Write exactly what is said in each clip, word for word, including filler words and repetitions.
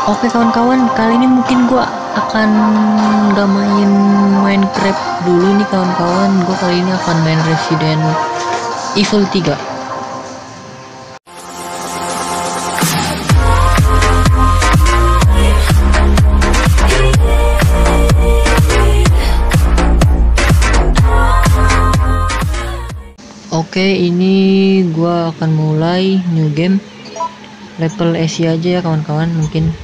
Oke kawan-kawan, kali ini mungkin gua akan gak main Minecraft dulu nih kawan-kawan. Gua kali ini akan main Resident Evil tiga. Oke, ini gua akan mulai new game. Level Asia aja ya kawan-kawan mungkin.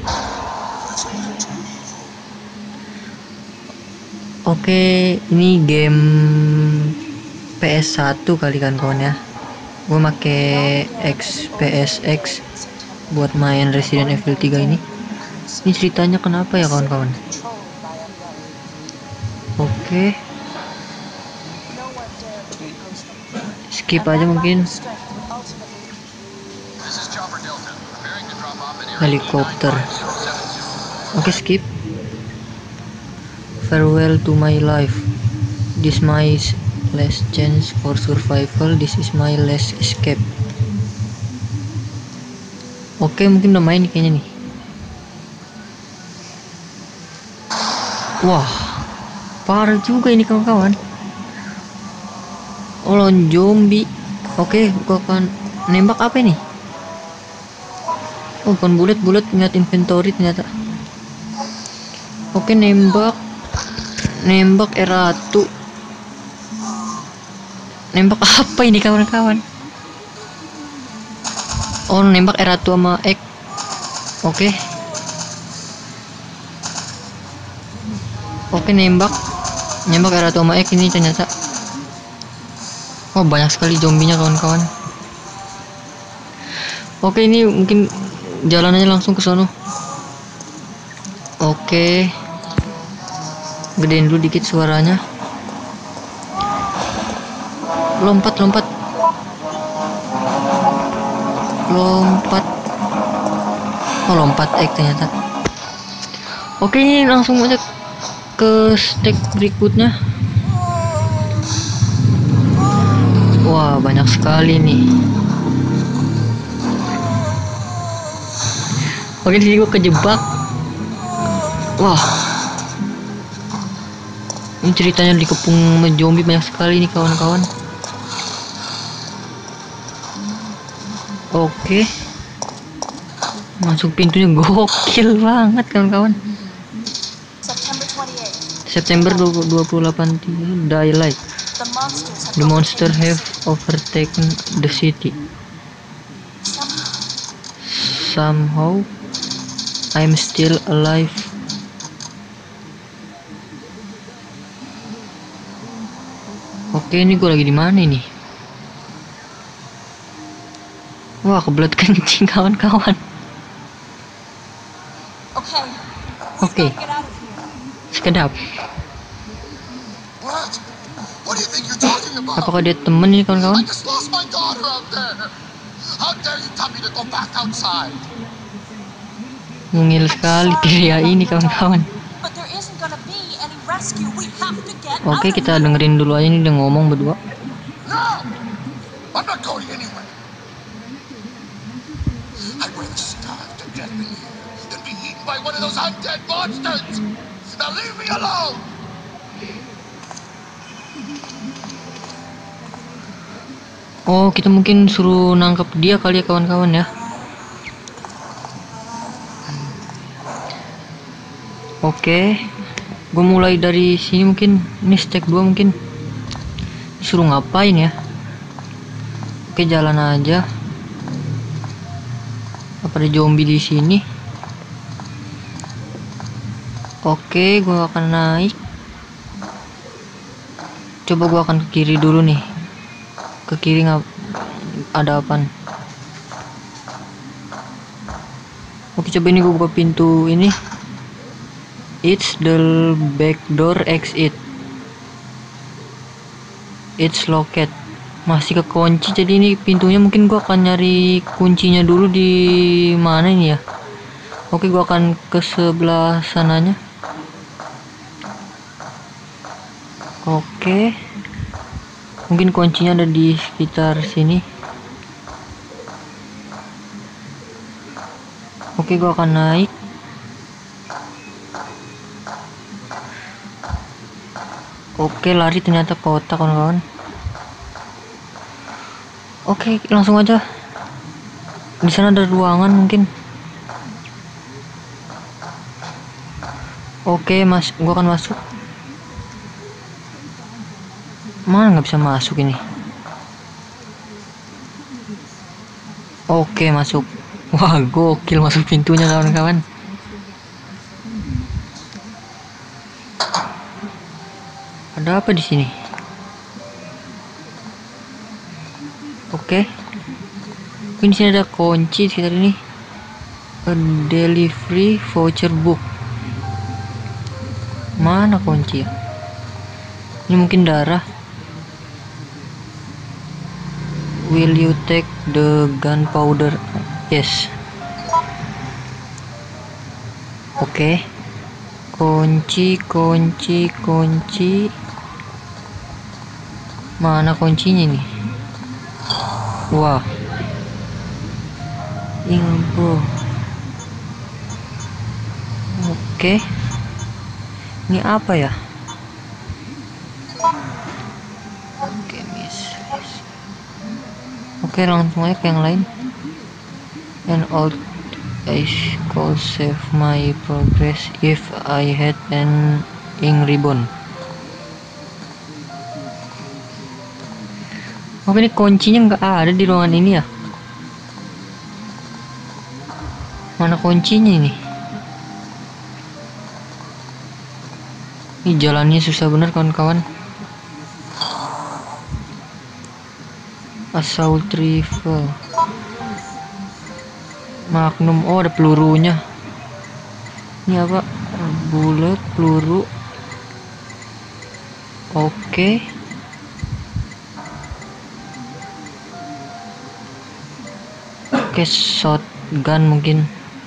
Oke, ini game P S satu kali kan kawan ya. Gue make X P S X buat main Resident Evil tiga ini. Ini ceritanya kenapa ya kawan-kawan? Oke. Skip aja mungkin. Helikopter. Oke, skip. Farewell to my life. This my last chance for survival. This is my last escape. Oke, mungkin udah main kayaknya nih. Wah, parah juga ini kawan-kawan. Oh, lawan zombie. Oke, gua akan nembak apa ini? Oh, bukan bulat-bulat, ingat inventory ternyata. Oke, nembak. Nembak R satu. Nembak apa ini kawan-kawan? Oh, nembak R satu sama X. Oke. Oke, nembak. Nembak R satu sama X ini ternyata. Oh, banyak sekali zombinya kawan-kawan. Oke, ini mungkin jalan aja langsung ke sono. Oke, gedein dulu dikit suaranya. Lompat, lompat, lompat. Oh, lompat X ternyata. Oke, ini langsung aja ke stage berikutnya. Wah, banyak sekali nih. Oke, di sini gue kejebak. Wah, ini ceritanya dikepung zombie banyak sekali nih kawan-kawan. Oke, masuk pintunya gokil banget kawan-kawan. September dua puluh delapan, Daylight. The monster have overtaken the city. Somehow I'm still alive. Oke, ini gue lagi di mana ini? Wah, kebelet kencing kawan-kawan. Oke, sekedap. Apakah dia temen ini kawan-kawan? Mungil sekali pria ini kawan-kawan. Oke, kita dengerin dulu aja nih dia ngomong berdua. Oh, kita mungkin suruh nangkep dia kali ya kawan-kawan ya. Oke, gue mulai dari sini mungkin. Ini stage dua mungkin. Suruh ngapain ya? Oke, jalan aja. Apa ada zombie di sini? Oke, gue akan naik. Coba gue akan ke kiri dulu nih. Ke kiri nggak ada apaan? Oke, coba ini gue buka pintu ini. It's the back door exit. It's locked. Masih kekunci, jadi ini pintunya mungkin gua akan nyari kuncinya dulu di mana ini ya. Oke, gua akan ke sebelah sananya. Oke, mungkin kuncinya ada di sekitar sini. Oke, gua akan naik. Oke, lari ternyata kota kawan-kawan. Oke, langsung aja. Di sana ada ruangan mungkin. Oke, mas, gua akan masuk. Mana nggak bisa masuk ini? Oke, masuk. Wah, gokil masuk pintunya kawan-kawan. Ada apa di sini? Oke. Ini sini ada kunci sekitar ini. A delivery voucher book. Mana kunci ya? Ini mungkin darah. Will you take the gunpowder? Yes. Oke. Kunci, kunci, kunci. Mana kuncinya nih? Wah. Info. Oke. Ini apa ya? Oke, miss. Oke, langsung aja ke yang lain. An old ice could save my progress if I had an ink ribbon. Oke, ini kuncinya nggak ada di ruangan ini ya? Mana kuncinya ini? Ini jalannya susah bener kawan-kawan. Assault rifle. Magnum. Oh, ada pelurunya. Ini apa? Bullet, peluru. Oke. Oke, shotgun mungkin.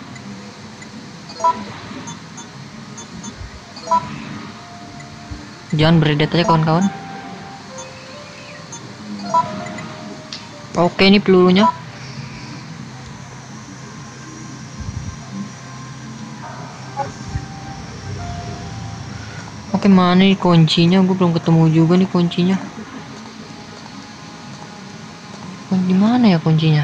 Jangan beredet aja kawan-kawan. Oke, ini pelurunya. Oke, mana nih kuncinya? Gue belum ketemu juga nih kuncinya. Di mana ya kuncinya?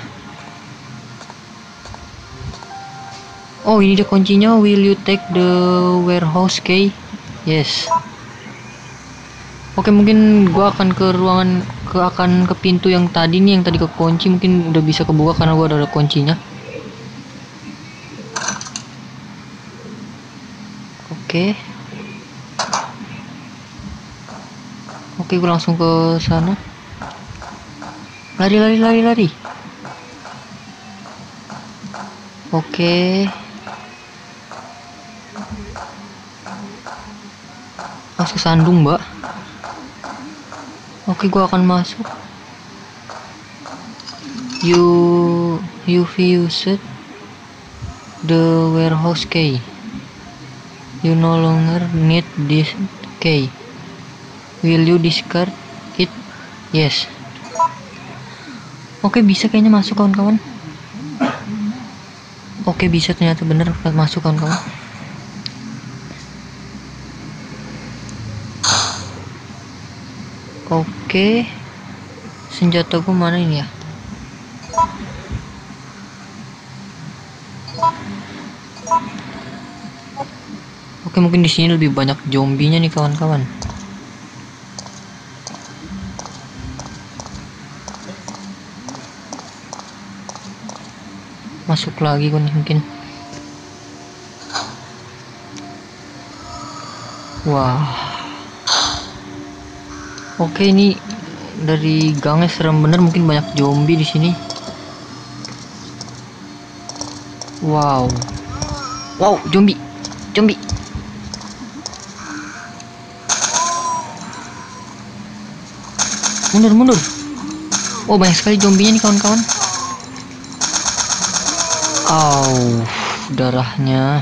Oh, ini dia kuncinya. Will you take the warehouse key? Yes. Oke, mungkin gua akan ke ruangan ke akan ke pintu yang tadi nih, yang tadi kekunci, mungkin udah bisa kebuka karena gua ada kuncinya. Oke. Oke, gua langsung ke sana. Lari lari lari lari. Oke. Masuk sandung, Mbak. Oke, gua akan masuk. You you used the warehouse key. You no longer need this key. Will you discard it? Yes. Oke, bisa kayaknya masuk kawan-kawan. Oke, bisa ternyata bener masuk kawan-kawan. Oke, senjata gue mana ini ya? Oke, mungkin di sini lebih banyak zombinya nih kawan-kawan. Masuk lagi kan mungkin. Wah. Oke, ini dari gangnya serem bener, mungkin banyak zombie di sini. Wow. Wow, zombie. Zombie. Mundur, mundur. Oh, banyak sekali zombinya nih kawan-kawan. Oh, darahnya.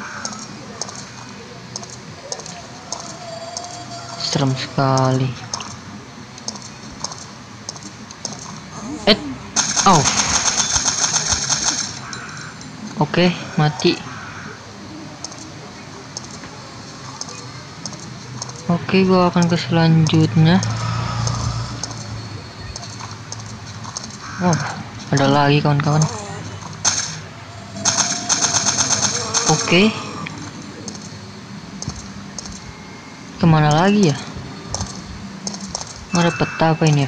Serem sekali. Eh, oh. Oke, mati. Oke, Oke, gua akan ke selanjutnya. Wow, ada lagi kawan-kawan. Oke, kemana lagi ya? Ada peta apa ini ya?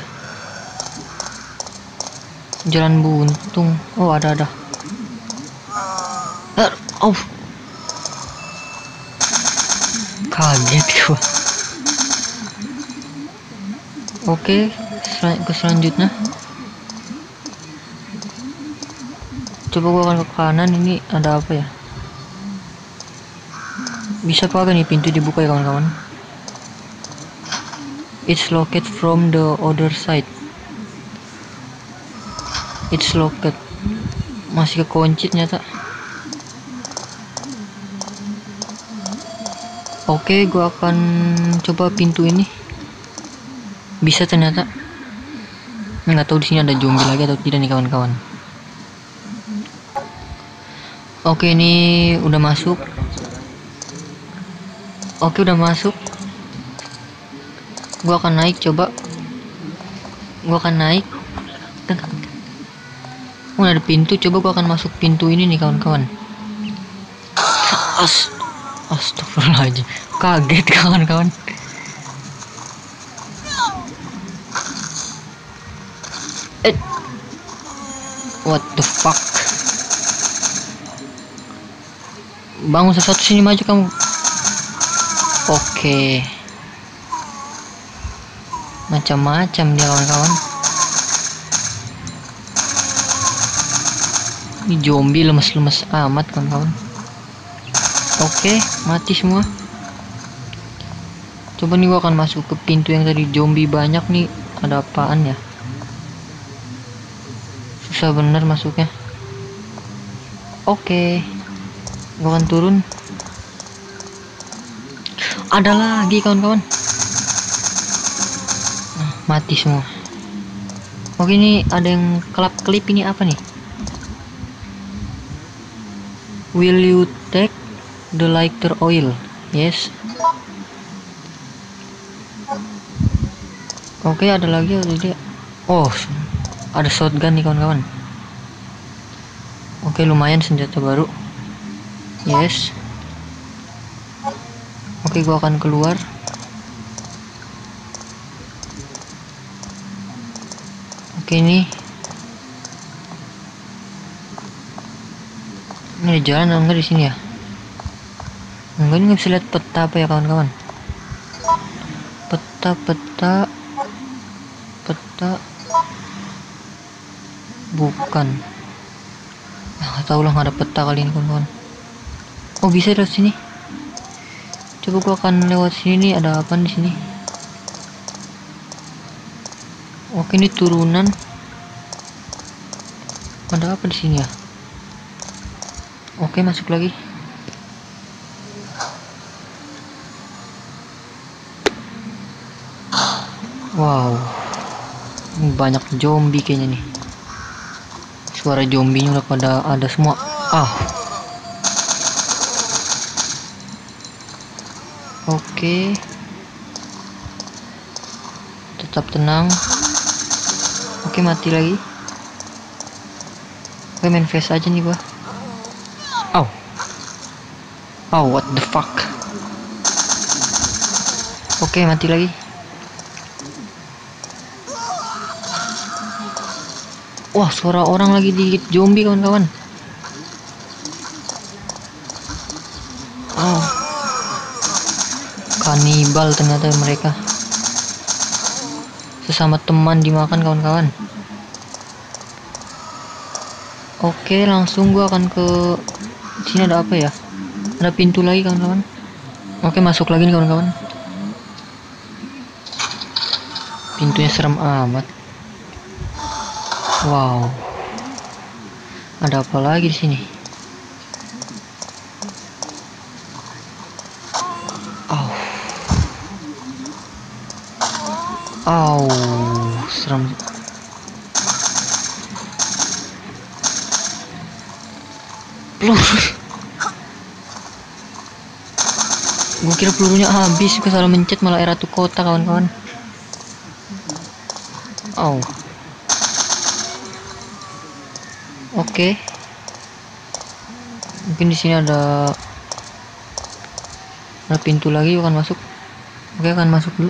Jalan buntung. Oh, ada ada. Eh, oh, kaget gua. Oke, sel ke selanjutnya. Coba gua akan ke kanan. Ini ada apa ya? Bisa pakai nih pintu dibuka ya kawan-kawan. It's locked from the other side. It's locked. Masih kekunci ternyata. Oke, gua akan coba pintu ini. Bisa ternyata. Nggak tahu di sini ada zombie lagi atau tidak nih kawan-kawan. Oke, ini udah masuk. Oke, udah masuk. Gua akan naik coba. Gua akan naik. Oh, ada pintu. Coba gua akan masuk pintu ini nih kawan-kawan. As Astagfirullahaladzim. Kaget kawan-kawan. Eh, what the fuck? Bangun sesuatu, sini maju kamu. Oke. Macam-macam dia kawan-kawan. Ini zombie lemes-lemes amat kawan-kawan. Oke, mati semua. Coba nih gua akan masuk ke pintu yang tadi zombie banyak nih. Ada apaan ya? Susah bener masuknya. Oke, gua akan turun. Ada lagi kawan-kawan. Nah, mati semua. Oke, ini ada yang kelap-kelip. Ini apa nih? Will you take the lighter oil? Yes. Oke, ada lagi ada dia. Oh, ada shotgun nih kawan-kawan. Oke, lumayan senjata baru. Yes. Oke, gua akan keluar. Oke, ini ini ada jalan atau enggak di sini ya? Enggak, ini nggak bisa lihat peta apa ya kawan-kawan. Peta peta peta bukan. Nah, tahu lah, nggak ada peta kali ini kawan-kawan. Oh, bisa lewat sini. Coba gua akan lewat sini nih. Ada apa di sini? Oke, ini turunan. Ada apa di sini ya? Oke, masuk lagi. Wow, banyak zombie kayaknya nih. Suara zombinya udah pada ada semua. Ah. Oke. Tetap tenang. Oke, mati lagi. Oke, main face aja nih gua. Oh. Oh, what the fuck. Oke, mati lagi. Wah, suara orang lagi digigit zombie kawan-kawan. Oh, kanibal ternyata mereka. Sesama teman dimakan kawan-kawan. Oke, langsung gua akan ke sini. Ada apa ya? Ada pintu lagi kawan-kawan. Oke, masuk lagi nih kawan-kawan. Pintunya serem amat. Wow, ada apa lagi di sini? Oh, oh, serem. Peluru. Gue kira pelurunya habis, gue salah mencet malah era tuh kota kawan-kawan. Oh. Oke. Okay. Mungkin di sini ada ada pintu lagi, akan masuk. Oke, akan masuk dulu.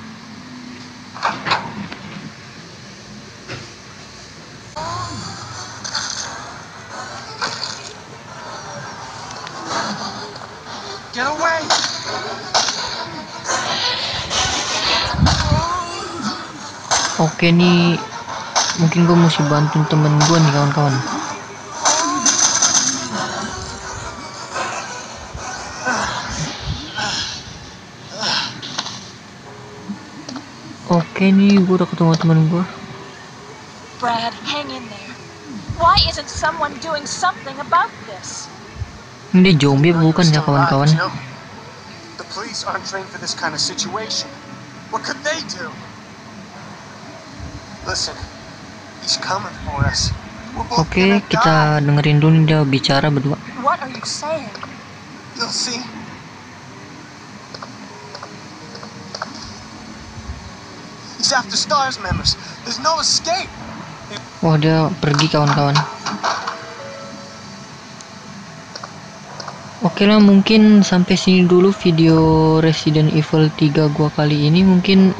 Get away. Oke nih, mungkin gue mesti bantuin temen gue nih kawan-kawan. Oke nih, gue udah ketemu temen gue. Brad, hang in there. Why isn't someone doing something about this? Ini dia zombie bukan ya kawan-kawan? The police aren't trained for this kind of situation. What could they do? Listen, he's coming for us. Oke, kita dengerin dulu dia bicara berdua. What are you saying? You'll see. He's after STARS members. There's no escape. Wah, dia pergi kawan-kawan. Oke lah, mungkin sampai sini dulu video Resident Evil tiga gua kali ini. Mungkin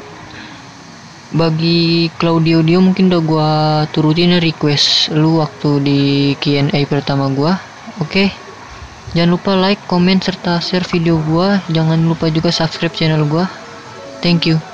bagi Claudio Dio mungkin udah gua turutin request lu waktu di Q and A pertama gua. Oke. Jangan lupa like, comment serta share video gua. Jangan lupa juga subscribe channel gua. Thank you.